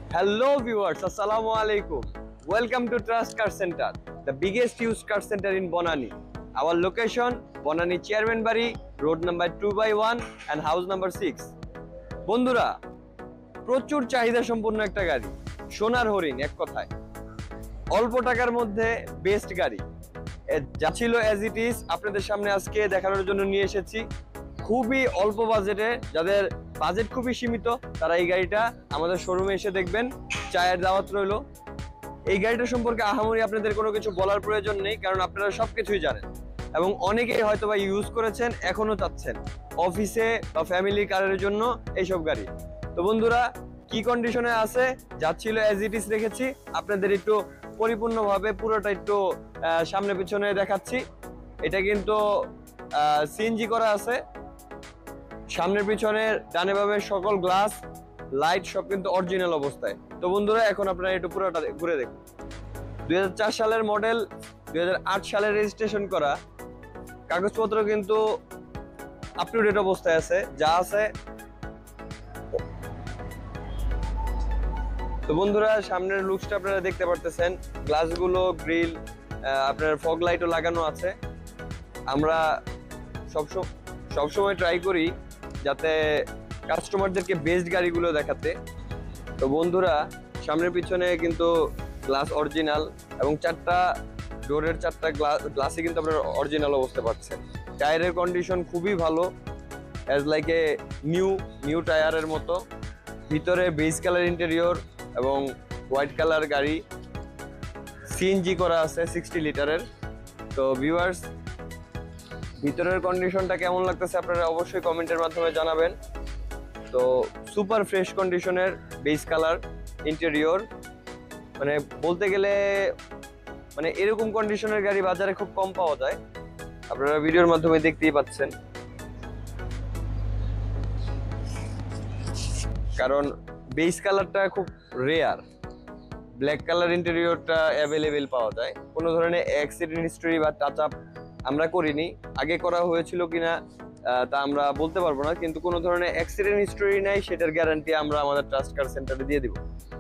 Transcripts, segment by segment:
Hello viewers, Assalamu alaikum. Welcome to Trust Car Center, the biggest used car center in Bonani. Our location, Bonani Chairman Bari, road number 2/1 and house number 6. বন্ধুরা, প্রচুর চাহিদা সম্পন্ন একটা গাড়ি, সোনার হরিণ এক কথায়। অল্প টাকার মধ্যে বেস্ট গাড়ি। যা ছিল অ্যাজ ইট ইজ আপনাদের সামনে আজকে দেখানোর জন্য নিয়ে এসেছি। খুবই অল্প বাজেটে, যাদের বাজেট খুবই সীমিত তারা এই গাড়িটা আমাদের শোরুমে এসে দেখবেন। চায়ের দাওয়াত রইল। এই গাড়িটা সম্পর্কে আহামরি আপনাদের কোনো কিছু বলার প্রয়োজন নেই, কারণ আপনারা সবকিছুই জানেন এবং অনেকেই হয়তো বা ইউজ করেছেন, এখনো চাচ্ছেন অফিসে বা ফ্যামিলি কারের জন্য এইসব গাড়ি। তো বন্ধুরা, কি কন্ডিশনে আছে যাচ্ছিল অ্যাজ ইট ইজ রেখেছি, আপনাদের একটু পরিপূর্ণভাবে পুরোটা একটু সামনে পিছনে দেখাচ্ছি। এটা কিন্তু সিএনজি করা আছে। সামনের পিছনের ডানে বামে সকল গ্লাস লাইট সব কিন্তু অরিজিনাল অবস্থায়। তো বন্ধুরা, এখন আপনারা একটু পুরোটা ঘুরে দেখুন। 2004 সালের মডেল, 2008 সালের রেজিস্ট্রেশন করা, কাগজপত্র কিন্তু আপ টু ডেট অবস্থায় আছে, যা আছে। তো বন্ধুরা, সামনের লুকসটা আপনারা দেখতে পারতেছেন, গ্লাসগুলো গ্রিল, আপনার ফগ লাইটও লাগানো আছে। আমরা সবসময় ট্রাই করি যাতে কাস্টমারদেরকে বেস্ট গাড়িগুলো দেখাতে। তো বন্ধুরা, সামনের পিছনে কিন্তু গ্লাস অরিজিনাল এবং চারটা ডোরের চারটা গ্লাসে কিন্তু আপনারা অরিজিনাল অবস্থা পাচ্ছেন। টায়ারের কন্ডিশন খুবই ভালো, অ্যাজ লাইক এ নিউ টায়ারের মতো। ভিতরে বেজ কালার ইন্টেরিয়র এবং হোয়াইট কালার গাড়ি, সিএনজি করা আছে 60 লিটারের। তো ভিউয়ার্স, ভিতরের কন্ডিশনটা কেমন লাগতেছে আপনারা অবশ্যই কমেন্টের মাধ্যমে জানাবেন। তো সুপার ফ্রেশ কন্ডিশনের বেজ কালার ইন্টেরিয়র, মানে বলতে গেলে মানে এরকম কন্ডিশনের গাড়ি বাজারে খুব কম পাওয়া যায়, আপনারা ভিডিওর মাধ্যমে দেখতেই পাচ্ছেন। কারণ বেজ কালারটা খুব রেয়ার, ব্ল্যাক কালার ইন্টেরিয়রটা অ্যাভেলেবেল পাওয়া যায়। কোনো ধরনের অ্যাক্সিডেন্ট হিস্টরি বা টাচ আপ আমরা করিনি, আগে করা হয়েছিল কিনা তা আমরা বলতে পারবো না, কিন্তু কোনো ধরনের অ্যাক্সিডেন্ট হিস্টরি নাই, সেটার গ্যারান্টি আমরা আমাদের ট্রাস্ট কার সেন্টারে দিয়ে দিব।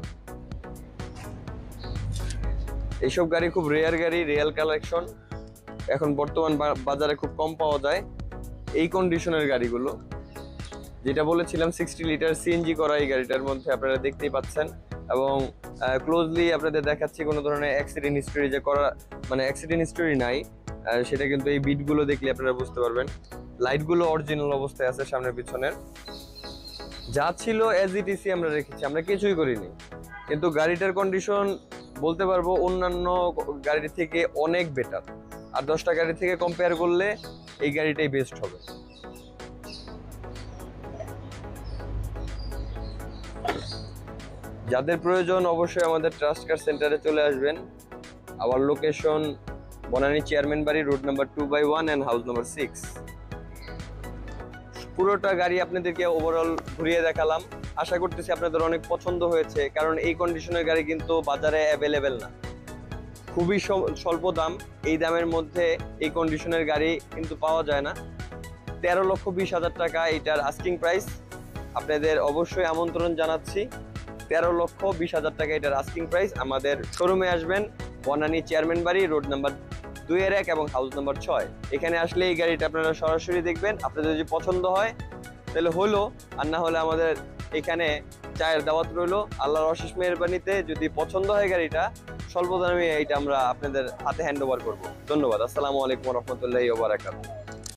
এইসব গাড়ি খুব রেয়ার গাড়ি, রিয়েল কালেকশন, এখন বর্তমান বাজারে খুব কম পাওয়া যায় এই কন্ডিশনের গাড়িগুলো। যেটা বলেছিলাম 60 লিটার সিএনজি করা এই গাড়িটার মধ্যে আপনারা দেখতেই পাচ্ছেন। এবং ক্লোজলি আপনাদের দেখাচ্ছি, কোনো ধরনের অ্যাক্সিডেন্ট হিস্টরি যে করা, মানে অ্যাক্সিডেন্ট হিস্টরি নাই, সেটা কিন্তু এই বিটগুলো দেখলে আপনারা বুঝতে পারবেন। লাইটগুলো অরিজিনাল অবস্থায় আছে সামনের পিছনের, যা ছিল অ্যাজ ইট ইজ আমরা রেখেছি, আমরা কিছুই করিনি। কিন্তু গাড়িটার কন্ডিশন বলতে পারবো অন্যান্য গাড়ির থেকে অনেক বেটার, আর 10টা গাড়ি থেকে কম্পেয়ার করলে এই গাড়িটাই বেস্ট হবে। যাদের প্রয়োজন অবশ্যই আমাদের ট্রাস্ট কার সেন্টারে চলে আসবেন। Our location Banani chairman Bari, road number 2/1 and house number 6। পুরোটা গাড়ি আপনাদেরকে ওভারঅল ঘুরিয়ে দেখালাম, আশা করতেছি আপনাদের অনেক পছন্দ হয়েছে, কারণ এই কন্ডিশনের গাড়ি কিন্তু বাজারে অ্যাভেলেবেল না, খুবই স্বল্প দাম। এই দামের মধ্যে এই কন্ডিশনের গাড়ি কিন্তু পাওয়া যায় না। 13,20,000 টাকা এটার আস্কিং প্রাইস। আপনাদের অবশ্যই আমন্ত্রণ জানাচ্ছি, 13,20,000 টাকা এটার আস্কিং প্রাইস। আমাদের শোরুমে আসবেন, Banani chairman Bari, road number 2/1 এবং হাউস নাম্বার 6। এখানে আসলে এই গাড়িটা আপনারা সরাসরি দেখবেন, আপনাদের যদি পছন্দ হয় তাহলে হলো, আর না হলে আমাদের এখানে চায়ের দাওয়াত রইলো। আল্লাহর অশেষ মেহেরবানিতে যদি পছন্দ হয় গাড়িটা, স্বল্প দামে এইটা আমরা আপনাদের হাতে হ্যান্ড ওভার করবো। ধন্যবাদ। আসসালামু আলাইকুম ওয়া রাহমাতুল্লাহি ওয়া বারাকাতুহু।